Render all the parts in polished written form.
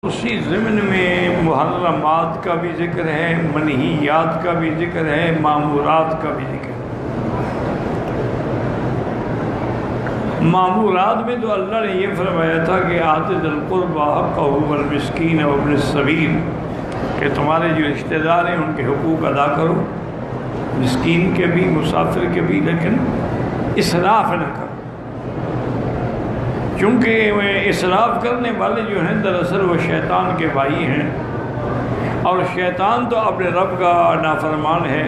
اسی ضمن میں محرمات کا بھی ذکر ہے، منہیات کا بھی ذکر ہے، مامورات کا بھی ذکر ہے۔ مامورات میں تو اللہ نے یہ فرمایا تھا کہ آت ذی القربی حقہ والمسکین وابن السبیل، کہ تمہارے جو رشتہ دار ہیں ان کے حقوق ادا کرو، مسکین کے بھی مسافر کے بھی، لیکن اسراف نہ کرو، کیونکہ اسراف کرنے والے جو ہیں دراصل وہ شیطان کے بھائی ہیں، اور شیطان تو اپنے رب کا نافرمان ہے۔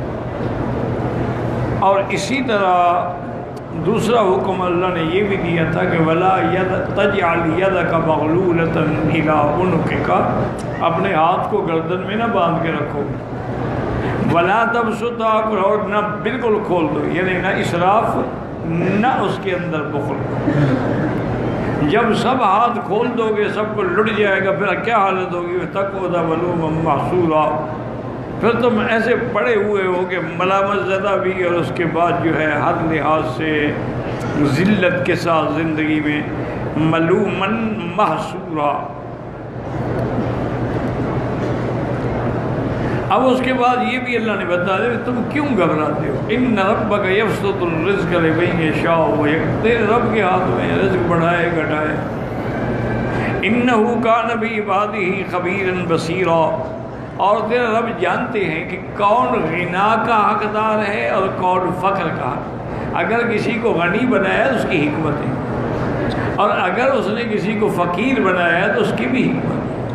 اور اسی طرح دوسرا حکم اللہ نے یہ بھی دیا تھا کہ وَلَا تَجْعَلْ يَدَكَ مَغْلُولَةً إِلَىٰ عُنُقِكَ، اپنے ہاتھ کو گردن میں نہ باندھ کے رکھو، وَلَا تَبْسُطْهَا، اور نہ بالکل کھول دو، یعنی نہ اسراف نہ اس کے اندر بخل۔ جب سب ہاتھ کھول دو گے سب کو لٹ جائے گا، پھر کیا حالت ہوگی؟ تَقْعُدَ مَلُومًا مَحْسُورًا، پھر تم ایسے پڑے ہوئے ہو کہ ملامت زدہ بھی، اور اس کے بعد جو ہے ہر لحاظ سے ذلت کے ساتھ زندگی میں ملوماً محسورا۔ اب اس کے بعد یہ بھی اللہ نے بتا دیا کہ تم کیوں گھبراتے ہو؟ ان ربک یبسط الرزق لمن یشاء ویقدر، تیرے رب کے ہاتھ میں رزق بڑھائے گھٹائے۔ انہ کان بعبادہ خبیرا بصیرا، اور تیرے رب جانتے ہیں کہ کون غنا کا حقدار ہے اور کون فقر کا۔ اگر کسی کو غنی بنایا ہے تو اس کی حکمت ہے، اور اگر اس نے کسی کو فقیر بنایا ہے تو اس کی بھی حکمت ہے۔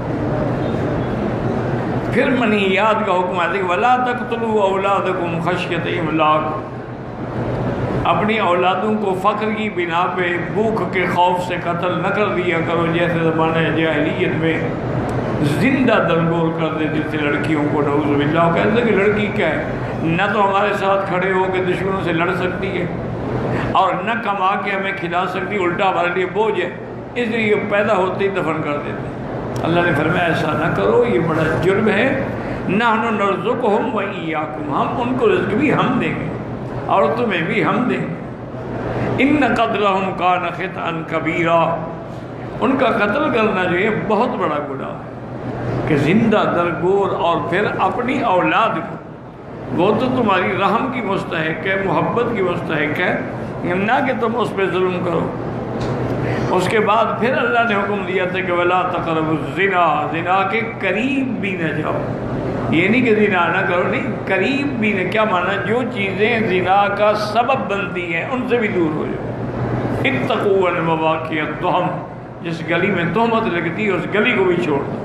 پھر منہیات کا حکم آتا ہے کہ وَلَا تَقْتُلُوا أَوْلَادَكُمْ خَشْيَةَ إِمْلَاقٍ، اپنی اولادوں کو فقر کی بنا پہ بھوک کے خوف سے قتل نہ کر دیا کرو، جیسے زمانہ جاہلیت میں زندہ درگور کر دیتے تھے لڑکیوں کو، نعوذ باللہ۔ کہتے ہیں کہ لڑکی کیا ہے، نہ تو ہمارے ساتھ کھڑے ہو کے دشمنوں سے لڑ سکتی ہے، اور نہ کما کے ہمیں کھلا سکتی، الٹا ہمارے لیے بوجھ ہے، اس لیے پیدا ہوتے ہی دفن کر دیتے۔ اللہ نے فرمایا ایسا نہ کرو، یہ بڑا جرم ہے۔ نحن نرزقہم وإیاکم، ہم ان کو رزق بھی ہم دیں گے اور تمہیں بھی ہم دیں گے۔ ان قتلہم کان خطئا کبیرا، ان کا قتل کرنا جو ہے بہت بڑا گناہ ہے، کہ زندہ درگور اور پھر اپنی اولاد کو، وہ تو تمہاری رحم کی مستحق ہے، محبت کی مستحق ہے، نہ کہ تم اس پہ ظلم کرو۔ اس کے بعد پھر اللہ نے حکم دیا تھا کہ وَلَا تَقْرَبُوا الزِّنَا، زنا کے قریب بھی نہ جاؤ، یہ نہیں کہ زنا نہ کرو، نہیں، قریب بھی نہ، کیا معنی؟ جو چیزیں زنا کا سبب بنتی ہیں ان سے بھی دور ہو جاؤ۔ اتقوا المواقع التہم، جس گلی میں تہمت لگتی ہے اس گلی کو بھی چھوڑ دو۔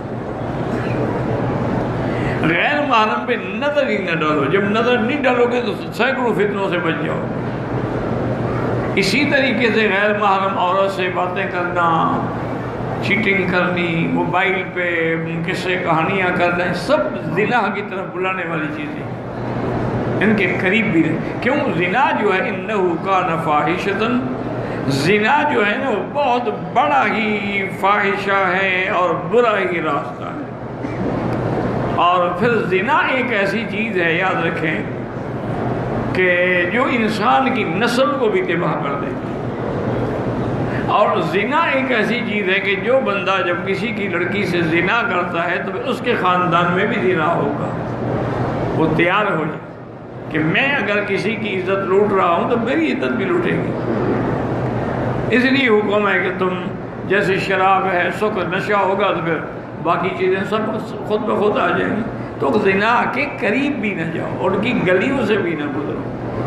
غیر محرم پہ نظر ہی نہ ڈالو، جب نظر نہیں ڈالو گے تو سینکڑوں فتنوں سے بچ جاؤ۔ اسی طریقے سے غیر محرم عورت سے باتیں کرنا، چیٹنگ کرنی، موبائل پہ قصے کہانیاں کرنا، سب زنا کی طرف بلانے والی چیزیں، ان کے قریب بھی نہیں۔ کیوں؟ زنا جو ہے انہ کان فاحشۃ، زنا جو ہے نا وہ بہت بڑا ہی فاحشہ ہے اور برا ہی راستہ ہے۔ اور پھر زنا ایک ایسی چیز ہے، یاد رکھیں، کہ جو انسان کی نسل کو بھی تباہ کر دے گی۔ اور زنا ایک ایسی چیز ہے کہ جو بندہ جب کسی کی لڑکی سے زنا کرتا ہے تو اس کے خاندان میں بھی زنا ہوگا، وہ تیار ہو جائے کہ میں اگر کسی کی عزت لوٹ رہا ہوں تو میری عزت بھی لوٹے گی۔ اس لیے حکم ہے کہ تم جیسے شراب ہے، سکر، نشہ ہوگا تو پھر باقی چیزیں سب خود بخود آ جائیں گی۔ تو زنا کے قریب بھی نہ جاؤ، اور ان کی گلیوں سے بھی نہ گزرو۔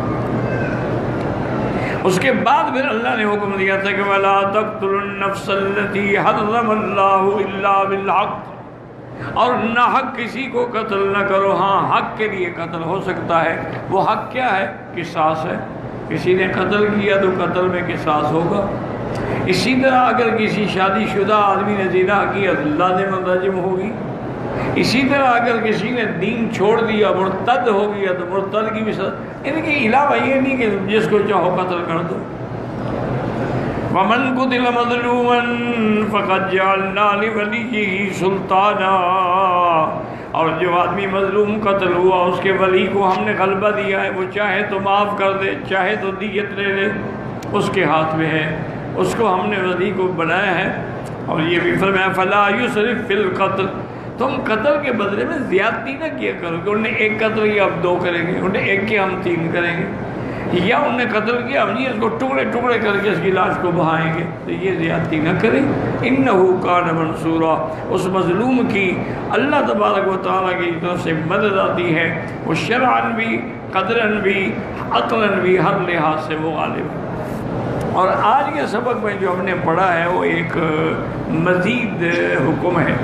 اس کے بعد پھر اللہ نے حکم دیا تھا کہ وَلَا تَقْتُلُوا النَّفْسَ الَّتِي حَرَّمَ اللَّهُ إِلَّا بِالْحَقِّ، اور نہ حق کسی کو قتل نہ کرو۔ ہاں، حق کے لیے قتل ہو سکتا ہے، وہ حق کیا ہے؟ قصاص ہے، کسی نے قتل کیا تو قتل میں قصاص ہوگا۔ اسی طرح اگر کسی شادی شدہ آدمی نے زنا کیا تو لازم رجم ہوگی۔ اسی طرح اگر کسی نے دین چھوڑ دیا، مرتد ہو گیا تو مرتد کی بھی سزا۔ ان کے علاوہ یہ نہیں کہ جس کو چاہو قتل کر دو۔ وَمَنْ قُتِلَ مَظْلُومًا فَقَدْ جَعَلْنَا لِوَلِيِّهِ سُلْطَانًا، اور جو آدمی مظلوم قتل ہوا اس کے ولی کو ہم نے غلبہ دیا ہے، وہ چاہے تو معاف کر دے، چاہے تو دیت لے لے، اس کے ہاتھ میں ہے، اس کو ہم نے ولی کو بنایا ہے اور یہ بھی فرمایا فلا یسرف فی القتل، تم قتل کے بدلے میں زیادتی نہ کیا کرو کہ انہوں نے ایک قتل کیا اب 2 کریں گے، انہوں نے ایک کیا ہم 3 کریں گے، یا انہوں نے قتل کیا ہم اس کو ٹکڑے ٹکڑے کر کے اس کی لاش کو بہائیں گے، تو یہ زیادتی نہ کریں۔ انہ کان منصورا، اس مظلوم کی اللہ تبارک و تعالیٰ کی طرف سے مدد آتی ہے، وہ شرعاً بھی، قدراً بھی، عقلاً بھی، ہر لحاظ سے وہ غالب ہے۔ اور آج کے سبق میں جو ہم نے پڑھا ہے وہ ایک مزید حکم ہے،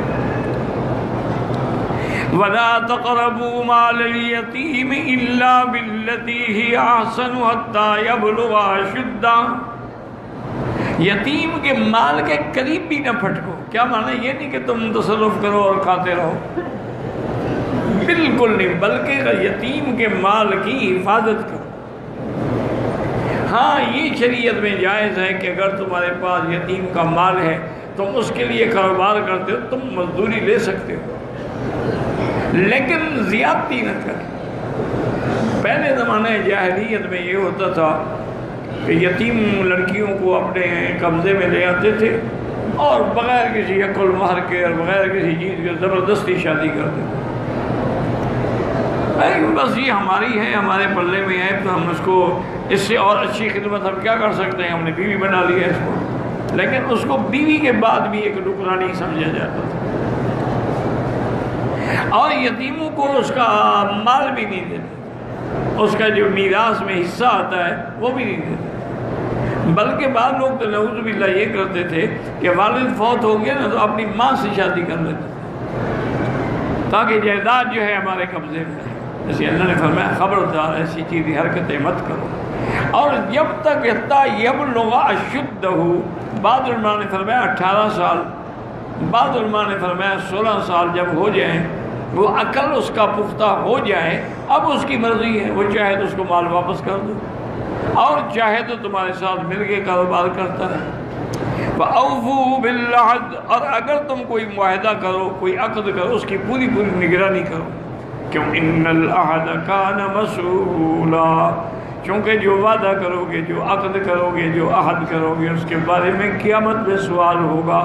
وَلَا تَقْرَبُوا مَالَ الْيَتِيمِ إِلَّا بِالَّتِي هِيَ أَحْسَنُ حَتَّى يَبْلُغَ أَشُدَّهُ، یتیم کے مال کے قریب بھی نہ پھٹکو۔ کیا معنی؟ یہ نہیں کہ تم تصرف کرو اور کھاتے رہو، بالکل نہیں، بلکہ یتیم کے مال کی حفاظت کرو۔ ہاں یہ شریعت میں جائز ہے کہ اگر تمہارے پاس یتیم کا مال ہے، تم اس کے لیے کاروبار کرتے ہو، تم مزدوری لے سکتے ہو، لیکن زیادتی نہ کریں۔ پہلے زمانے جاہلیت میں یہ ہوتا تھا کہ یتیم لڑکیوں کو اپنے قبضے میں لے آتے تھے اور بغیر کسی عقل مہر کے اور بغیر کسی چیز کے زبردستی شادی کرتے تھے۔ بس یہ ہماری ہے، ہمارے پلے میں ہے، تو ہم اس کو اس سے اور اچھی خدمت ہم کیا کر سکتے ہیں، ہم نے بیوی بنا لی ہے اس کو، لیکن اس کو بیوی کے بعد بھی ایک نکرانی سمجھا جاتا تھا، اور یتیموں کو اس کا مال بھی نہیں دیتے، اس کا جو میراث میں حصہ آتا ہے وہ بھی نہیں دیتے، بلکہ بعض لوگ تو نعوذ باللہ یہ کرتے تھے کہ والد فوت ہو گیا نا تو اپنی ماں سے شادی کر لیتے تھے تاکہ جائیداد جو ہے ہمارے قبضے میں ہے۔ جیسے اللہ نے فرمایا خبردار ایسی چیزیں حرکتیں مت کرو۔ اور جب تک یبلغ اشدہ، بعض علماء نے فرمایا 18 سال، بعض علماء نے فرمایا 16 سال جب ہو جائیں، وہ عقل اس کا پختہ ہو جائے، اب اس کی مرضی ہے، وہ چاہے تو اس کو مال واپس کر دو اور چاہے تو تمہارے ساتھ مل کے کاروبار کرتا رہے۔ وَأَوْفُوا بِالْعَهْدِ، اور اگر تم کوئی معاہدہ کرو، کوئی عقد کرو، اس کی پوری نگرانی کرو، کیوں ان العہد کان مسئولا، چونکہ جو وعدہ کرو گے، جو عقد کرو گے، جو عہد کرو گے، اس کے بارے میں قیامت میں سوال ہوگا۔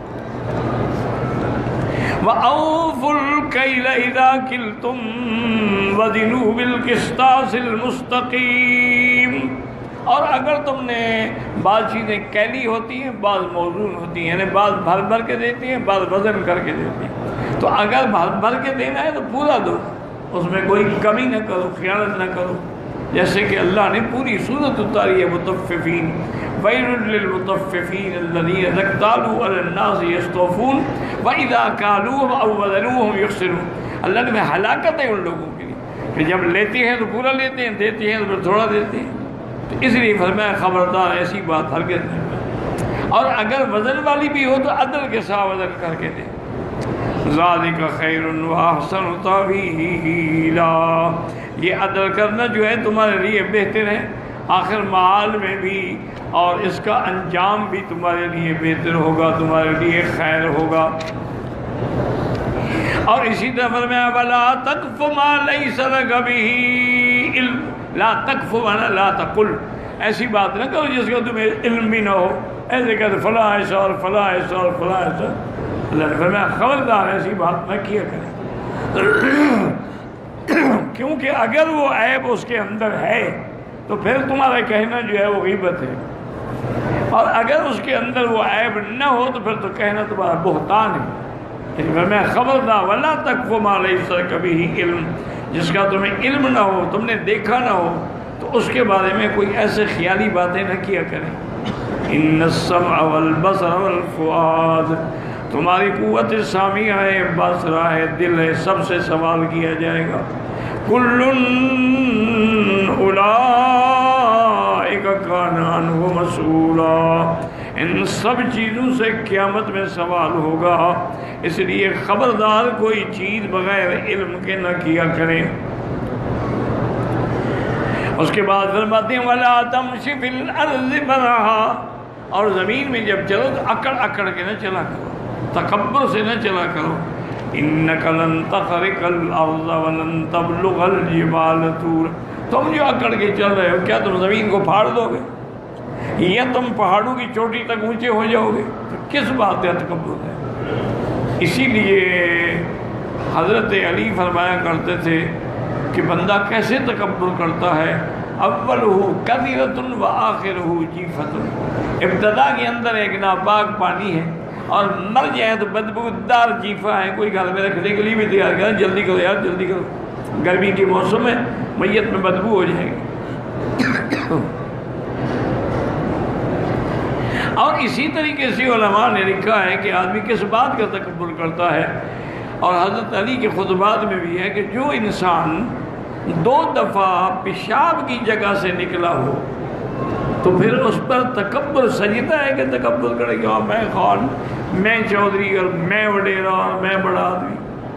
وَأَوْفُوا الْكَيْلَ إِذَا كِلْتُمْ وَزِنُوا بِالْقِسْطَاسِ الْمُسْتَقِيمِ، اور اگر تم نے بعض چیزیں کیلی ہوتی ہیں، بعض موزون ہوتی ہیں، یعنی بعض بھر بھر کے دیتی ہیں، بعض وزن کر کے دیتی ہیں، تو اگر بھر بھر کے دینا ہے تو پورا دو، اس میں کوئی کمی نہ کرو، خیانت نہ کرو، جیسے کہ اللہ نے پوری صورت اتاری ہے مطففین، وَيْلٌ لِّلْمُطَفِّفِينَ الَّذِينَ إِذَا اكْتَالُوا عَلَى النَّاسِ يَسْتَوْفُونَ وَإِذَا كَالُوهُمْ أَوْ وَزَنُوهُمْ يُخْسِرُونَ۔ اللہ نے ہلاکت ہے ان لوگوں کے لیے کہ جب لیتے ہیں تو پورا لیتے ہیں، دیتے ہیں تو پھر تھوڑا دیتے ہیں، تو اس لیے فرمایا خبردار ایسی بات ہرگز نہیں کرو، اور اگر وزن والی بھی ہو تو عدل کے ساتھ وزن کر کے دے۔ ذَلِكَ خَيْرٌ وَأَحْسَنُ تَأْوِيلًا، یہ عدل کرنا جو ہے تمہارے لیے بہتر ہے، آخر معال میں بھی، اور اس کا انجام بھی تمہارے لیے بہتر ہوگا، تمہارے لیے خیر ہوگا۔ اور اسی طرح فرمایا وَلَا تَقْفُ مَا لَيْسَ لَكَ بِهِ عِلْمٌ، لا تقف وانا لا تقل، ایسی بات نہ کرو جس کا تمہیں علم بھی نہ ہو، ایسے کہتے فلاں ایسا اور فلاں ایسا اور فلاں ایسا۔ اللہ نے فرمایا خبردار ایسی بات نہ کیا کریں، کیونکہ اگر وہ عیب اس کے اندر ہے تو پھر تمہارا کہنا جو ہے وہ غیبت ہے، اور اگر اس کے اندر وہ عیب نہ ہو تو پھر تو کہنا تمہارا بہتان ہے۔ فرمایا خبردار ولا تقف ما لیس لک بہ علم، جس کا تمہیں علم نہ ہو، تم نے دیکھا نہ ہو، تو اس کے بارے میں کوئی ایسے خیالی باتیں نہ کیا کریں۔ ان السمع والبصر والفؤاد، تمہاری قوت سامعہ ہے، بصرہ ہے، دل ہے، سب سے سوال کیا جائے گا۔ کل اولئک کان عنہ مسئولا، ان سب چیزوں سے قیامت میں سوال ہوگا، اس لیے خبردار کوئی چیز بغیر علم کے نہ کیا کریں۔ اس کے بعد فرماتے ہیں وَلَا تَمْشِ فِي الْأَرْضِ مَرَحًا، اور زمین میں جب چلو تو اکڑ اکڑ کے نہ چلا کرو، تکبر سے نہ چلا کرو۔ إِنَّكَ لَن تَخْرِقَ الْأَرْضَ وَلَن تَبْلُغَ الْجِبَالَ طُولًا، تم جو اکڑ کے چل رہے ہو کیا تم زمین کو پھاڑ دو گے، یا تم پہاڑوں کی چوٹی تک اونچے ہو جاؤ گے؟ تو کس بات کا تکبر ہے؟ اسی لیے حضرت علی فرمایا کرتے تھے کہ بندہ کیسے تکبر کرتا ہے، اولہ کثرۃ و آخرہ جیفۃ، ابتدا کے اندر ایک ناپاک پانی ہے اور مر جائے تو بدبودار جیفا ہے، کوئی گھر میں رکھنے کے لیے بھی تیار کرے، جلدی کرو یار جلدی کرو، گرمی کے موسم میں میت میں بدبو ہو جائے گی۔ اور اسی طریقے سے علماء نے لکھا ہے کہ آدمی کس بات کا تکبر کرتا ہے، اور حضرت علی کے خطبات میں بھی ہے کہ جو انسان 2 دفعہ پیشاب کی جگہ سے نکلا ہو تو پھر اس پر تکبر سجدہ ہے کہ تکبر کرے گا، میں خان، میں چودھری اور میں وڈیرا اور میں بڑا آدمی۔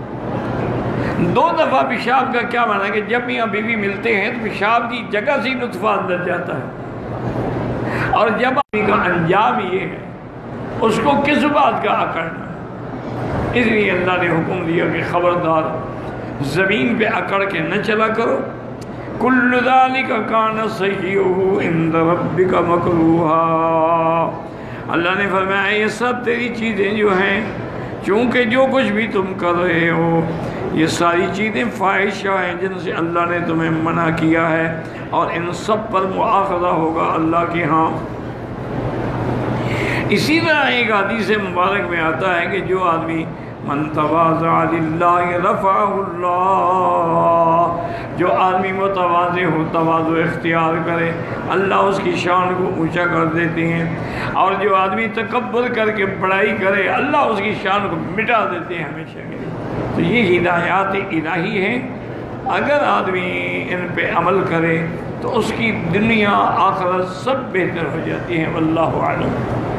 2 دفعہ پیشاب کا کیا معنی ہے کہ جب میاں بیوی ملتے ہیں تو پیشاب کی جگہ سے ہی نطفہ اندر جاتا ہے، اور جب آدمی کا انجام یہ ہے اس کو کس بات کا اکڑنا؟ اس لیے اللہ نے حکم دیا کہ خبردار زمین پہ اکڑ کے نہ چلا کرو، کل ذالک کان صحیحہ عند ربک مکروہا۔ اللہ نے فرمایا یہ سب تیری چیزیں جو ہیں، چونکہ جو کچھ بھی تم کر رہے ہو یہ ساری چیزیں فاحشہ ہیں جن سے اللہ نے تمہیں منع کیا ہے، اور ان سب پر مؤاخذہ ہوگا اللہ کے ہاں۔ اسی طرح ایک حدیث مبارک میں آتا ہے کہ جو آدمی من تواضع للہ رفعہ اللہ، جو آدمی متواضع ہو، تواضع اختیار کرے، اللہ اس کی شان کو اونچا کر دیتے ہیں، اور جو آدمی تکبر کر کے بڑائی کرے اللہ اس کی شان کو مٹا دیتے ہیں ہمیشہ کے لیے۔ تو یہ ہدایات الہی ہیں، اگر آدمی ان پہ عمل کرے تو اس کی دنیا آخرت سب بہتر ہو جاتی ہیں۔ واللہ اعلم۔